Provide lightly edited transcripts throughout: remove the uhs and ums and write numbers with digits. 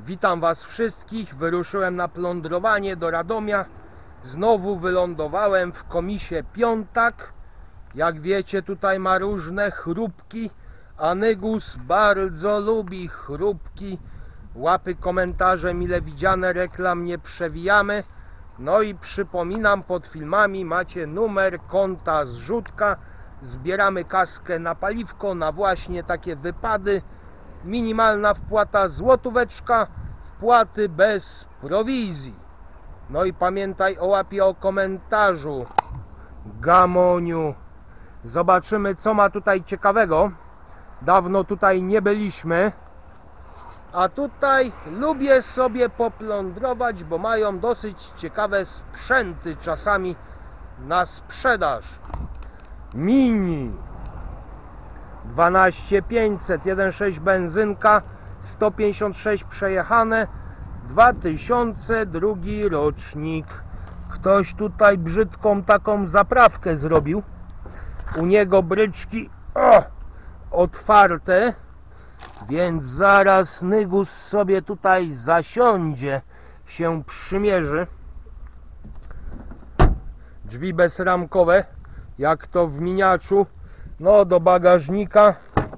Witam Was wszystkich. Wyruszyłem na plądrowanie do Radomia. Znowu wylądowałem w komisie Piątak. Jak wiecie, tutaj ma różne chrupki, a Nygus bardzo lubi chrupki. Łapy komentarze mile widziane, reklam nie przewijamy. No i przypominam, pod filmami macie numer konta zrzutka. Zbieramy kaskę na paliwko, na właśnie takie wypady. Minimalna wpłata złotóweczka, wpłaty bez prowizji. No i pamiętaj o łapie, o komentarzu. Gamoniu. Zobaczymy, co ma tutaj ciekawego. Dawno tutaj nie byliśmy. A tutaj lubię sobie poplądrować, bo mają dosyć ciekawe sprzęty czasami na sprzedaż. Mini 12500, 1.6 benzynka, 156 przejechane, 2002 rocznik. Ktoś tutaj brzydką taką zaprawkę zrobił. U niego bryczki otwarte, więc zaraz Nygus sobie tutaj zasiądzie, się przymierzy. Drzwi bezramkowe, jak to w miniaczu. No, do bagażnika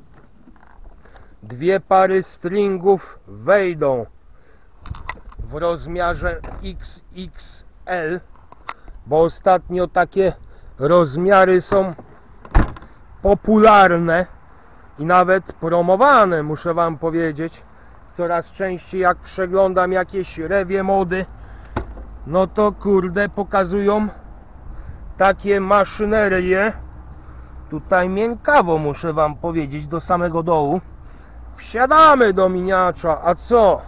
dwie pary stringów wejdą w rozmiarze XXL, bo ostatnio takie rozmiary są popularne i nawet promowane, muszę Wam powiedzieć. Coraz częściej, jak przeglądam jakieś rewie mody, no to kurde, pokazują takie maszynerie. Tutaj miękkawo, muszę Wam powiedzieć, do samego dołu. Wsiadamy do miniacza, a co?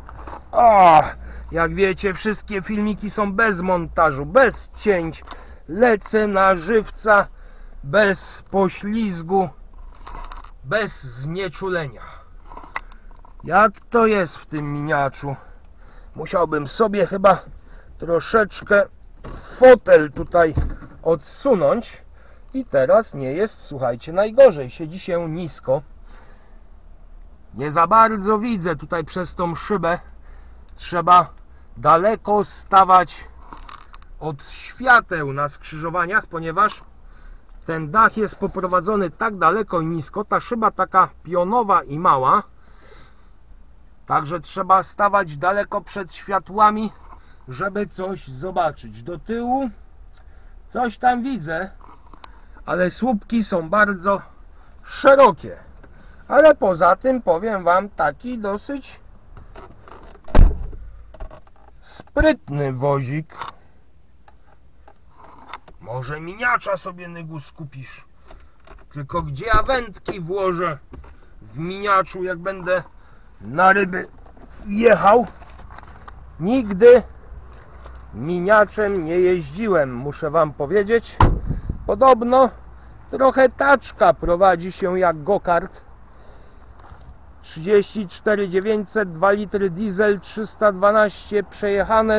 Jak wiecie, wszystkie filmiki są bez montażu, bez cięć. Lecę na żywca, bez poślizgu, bez znieczulenia. Jak to jest w tym miniaczu? Musiałbym sobie chyba troszeczkę fotel tutaj odsunąć. I teraz nie jest, słuchajcie, najgorzej. Siedzi się nisko. Nie za bardzo widzę tutaj przez tą szybę. Trzeba daleko stawać od świateł na skrzyżowaniach, ponieważ ten dach jest poprowadzony tak daleko i nisko. Ta szyba taka pionowa i mała. Także trzeba stawać daleko przed światłami, żeby coś zobaczyć. Do tyłu coś tam widzę, ale słupki są bardzo szerokie. Ale poza tym, powiem Wam, taki dosyć sprytny wozik. Może miniacza sobie, Nygus, kupisz. Tylko gdzie ja wędki włożę w miniaczu, jak będę na ryby jechał? Nigdy miniaczem nie jeździłem, muszę Wam powiedzieć. Podobno trochę taczka prowadzi się jak go-kart. 34 900, 2 litry diesel, 312 przejechane,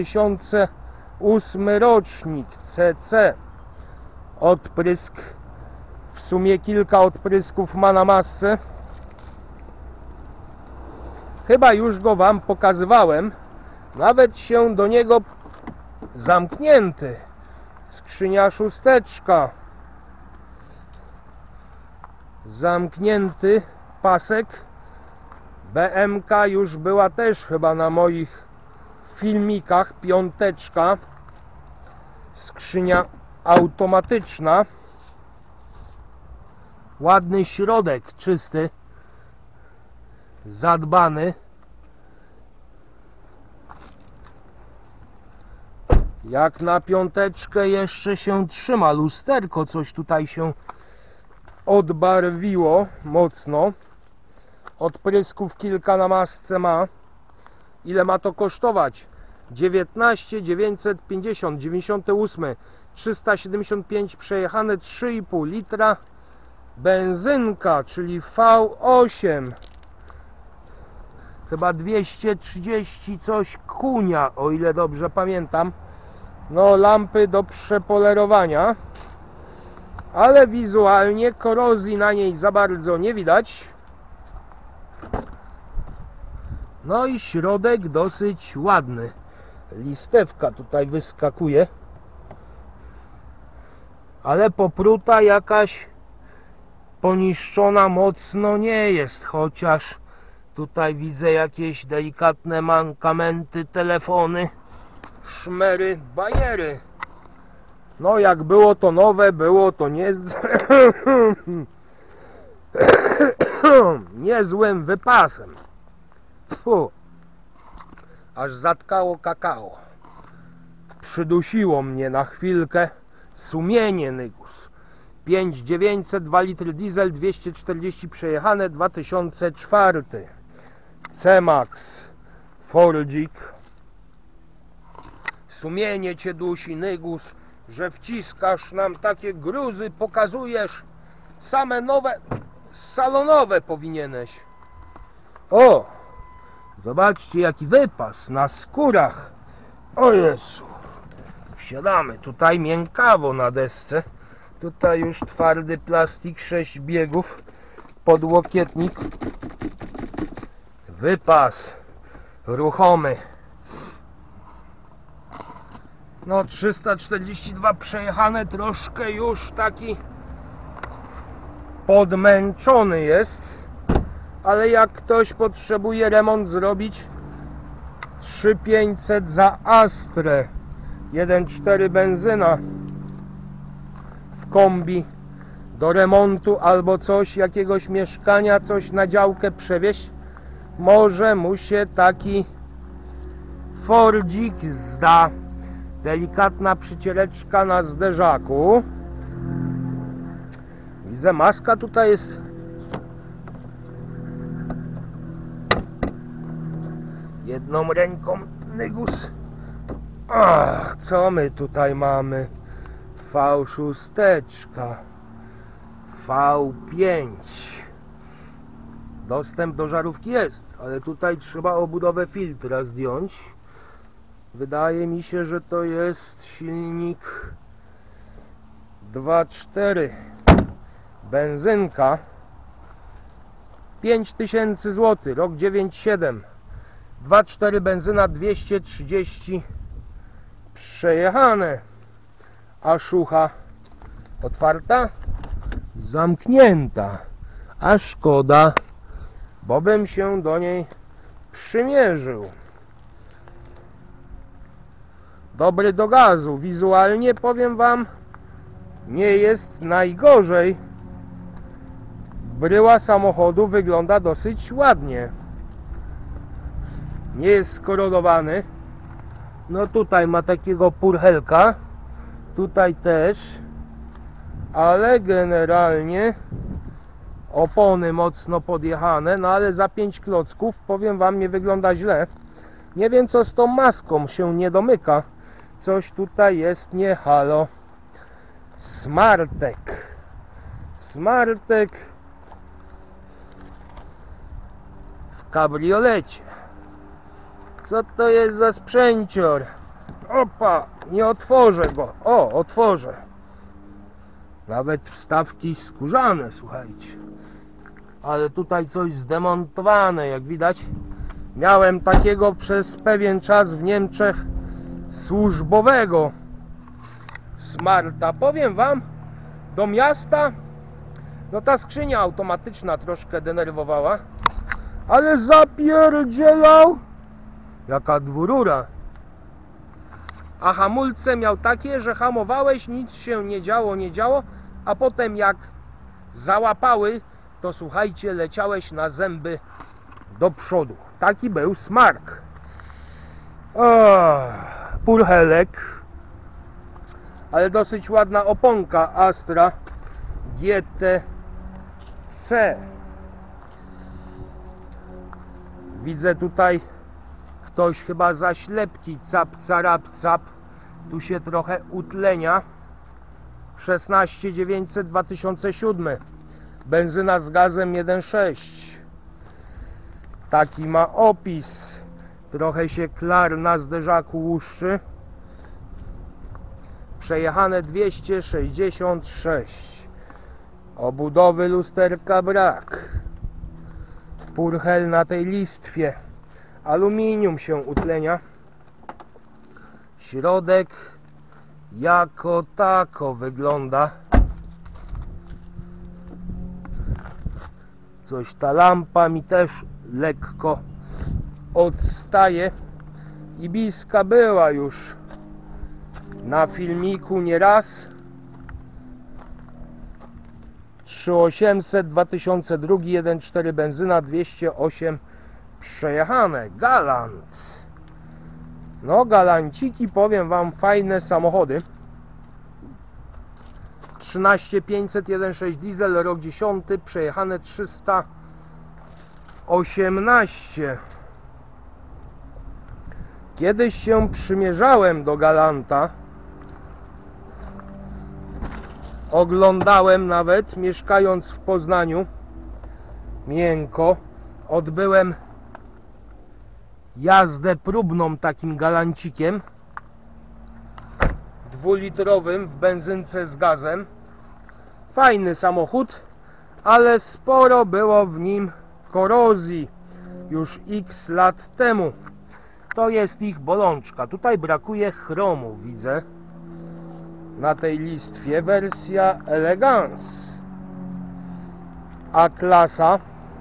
2008 rocznik, CC. Odprysk, w sumie kilka odprysków ma na masce. Chyba już go Wam pokazywałem. Nawet się do niego zamknięty. Skrzynia szósteczka. Zamknięty pasek. BMK już była też chyba na moich filmikach. Piąteczka. Skrzynia automatyczna. Ładny środek, czysty. Zadbany. Jak na piąteczkę jeszcze się trzyma. Lusterko coś tutaj się odbarwiło mocno. Odprysków kilka na masce ma. Ile ma to kosztować? 19 950, 98, 375 przejechane, 3,5 litra. Benzynka, czyli V8. Chyba 230 coś kunia, o ile dobrze pamiętam. No, lampy do przepolerowania. Ale wizualnie korozji na niej za bardzo nie widać. No i środek dosyć ładny. Listewka tutaj wyskakuje. Ale popruta jakaś poniszczona mocno nie jest. Chociaż tutaj widzę jakieś delikatne mankamenty, telefony, szmery, bajery. No jak było to nowe, było to niezłym wypasem. Fu. Aż zatkało kakao. Przydusiło mnie na chwilkę sumienie, Nygus. 5900, 2 litry diesel, 240 przejechane, 2004. C-Max Fordzik. Sumienie cię dusi, Nygus, że wciskasz nam takie gruzy, pokazujesz same nowe, salonowe powinieneś. O! Zobaczcie jaki wypas na skórach. O Jezu. Wsiadamy tutaj miękkawo na desce. Tutaj już twardy plastik, 6 biegów, podłokietnik. Wypas ruchomy. No 342 przejechane, troszkę już taki podmęczony jest. Ale jak ktoś potrzebuje remont zrobić, 3500 za Astrę, 1.4 benzyna w kombi do remontu albo coś, jakiegoś mieszkania, coś na działkę przewieźć, może mu się taki Fordzik zda. Delikatna przycieleczka na zderzaku. Widzę, maska tutaj jest jedną ręką, Nygus. Co my tutaj mamy? V6, V5. Dostęp do żarówki jest, ale tutaj trzeba obudowę filtra zdjąć. Wydaje mi się, że to jest silnik 2.4 benzynka. 5000 zł, rok 97. 2.4 benzyna, 230 przejechane. A szucha otwarta? Zamknięta. A szkoda, bo bym się do niej przymierzył. Dobry do gazu. Wizualnie powiem wam, nie jest najgorzej. Bryła samochodu wygląda dosyć ładnie. Nie jest skorodowany. No tutaj ma takiego purchelka. Tutaj też. Ale generalnie opony mocno podjechane. No ale za 5 klocków powiem wam, nie wygląda źle. Nie wiem co z tą maską się nie domyka. Coś tutaj jest nie halo. Smartek. Smartek w kabriolecie. Co to jest za sprzęcior? Opa, nie otworzę go. O, otworzę. Nawet wstawki skórzane, słuchajcie. Ale tutaj coś zdemontowane, jak widać. Miałem takiego przez pewien czas w Niemczech służbowego Smarta. Powiem wam, do miasta no ta skrzynia automatyczna troszkę denerwowała, ale zapierdzielał jaka dwurura. A hamulce miał takie, że hamowałeś, nic się nie działo, a potem jak załapały, to słuchajcie, leciałeś na zęby do przodu. Taki był Smark. Purchelek, ale dosyć ładna oponka Astra GTC. Widzę tutaj ktoś chyba zaślepki, cap, carap, cap. Tu się trochę utlenia. 16900 2007. Benzyna z gazem 1.6. Taki ma opis. Trochę się klar na zderzaku łuszczy. Przejechane 266. Obudowy lusterka brak. Purchel na tej listwie. Aluminium się utlenia. Środek jako tako wygląda. Coś ta lampa mi też lekko odstaje. Ibiska była już na filmiku nieraz. 3800 2002 1.4 benzyna 208 przejechane. Galant. No galanciki, powiem wam, fajne samochody. 13500 1.6 diesel, rok 10, przejechane 318. Kiedyś się przymierzałem do Galanta. Oglądałem nawet, mieszkając w Poznaniu. Miękko. Odbyłem jazdę próbną takim Galancikiem 2-litrowym w benzynce z gazem. Fajny samochód, ale sporo było w nim korozji już x lat temu. To jest ich bolączka. Tutaj brakuje chromu, widzę, na tej listwie. Wersja Elegance A-klasa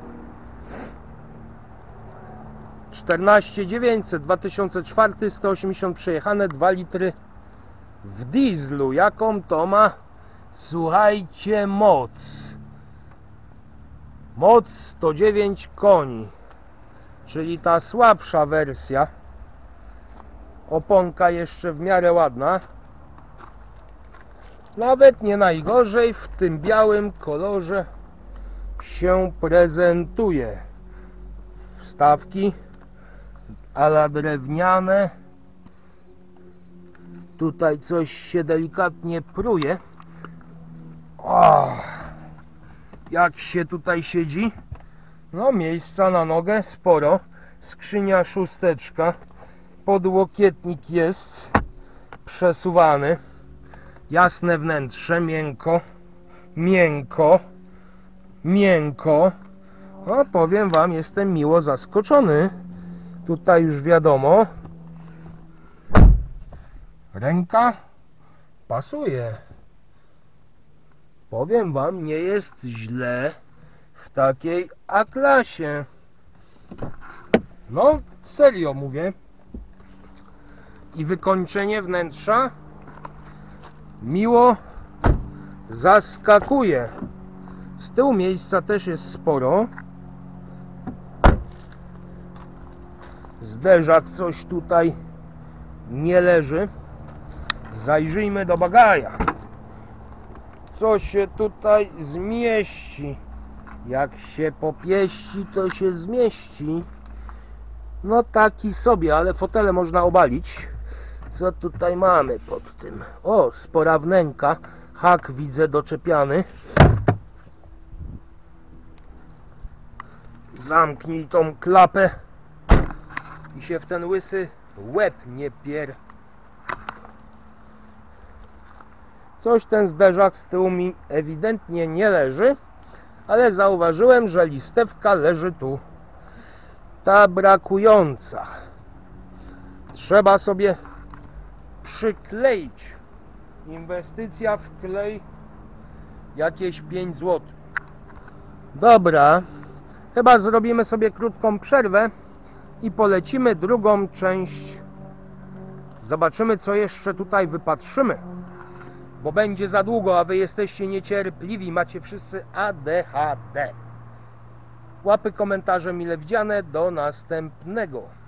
14900 2004, 180 przejechane, 2 litry w dieslu. Jaką to ma, słuchajcie, moc? Moc 109 koni, czyli ta słabsza wersja. Oponka jeszcze w miarę ładna. Nawet nie najgorzej w tym białym kolorze się prezentuje. Wstawki ala drewniane. Tutaj coś się delikatnie pruje. O, jak się tutaj siedzi. No, miejsca na nogę sporo. Skrzynia szósteczka. Podłokietnik jest przesuwany. Jasne wnętrze, miękko, miękko, miękko. No, powiem wam, jestem miło zaskoczony. Tutaj już wiadomo. Ręka pasuje. Powiem wam, nie jest źle w takiej A-klasie. No, serio mówię. I wykończenie wnętrza miło zaskakuje. Z tyłu miejsca też jest sporo. Zderzak coś tutaj nie leży. Zajrzyjmy do bagaja. Co się tutaj zmieści? Jak się popieści, to się zmieści. No taki sobie, ale fotele można obalić. Co tutaj mamy pod tym? O, spora wnęka. Hak widzę doczepiany. Zamknij tą klapę i się w ten łysy łeb nie pier. Coś ten zderzak z tyłu mi ewidentnie nie leży, ale zauważyłem, że listewka leży tu. Ta brakująca. Trzeba sobie przykleić. Inwestycja w klej jakieś 5 zł. Dobra, chyba zrobimy sobie krótką przerwę i polecimy drugą część. Zobaczymy, co jeszcze tutaj wypatrzymy, bo będzie za długo, a wy jesteście niecierpliwi, macie wszyscy ADHD. Łapy, komentarze mile widziane, do następnego.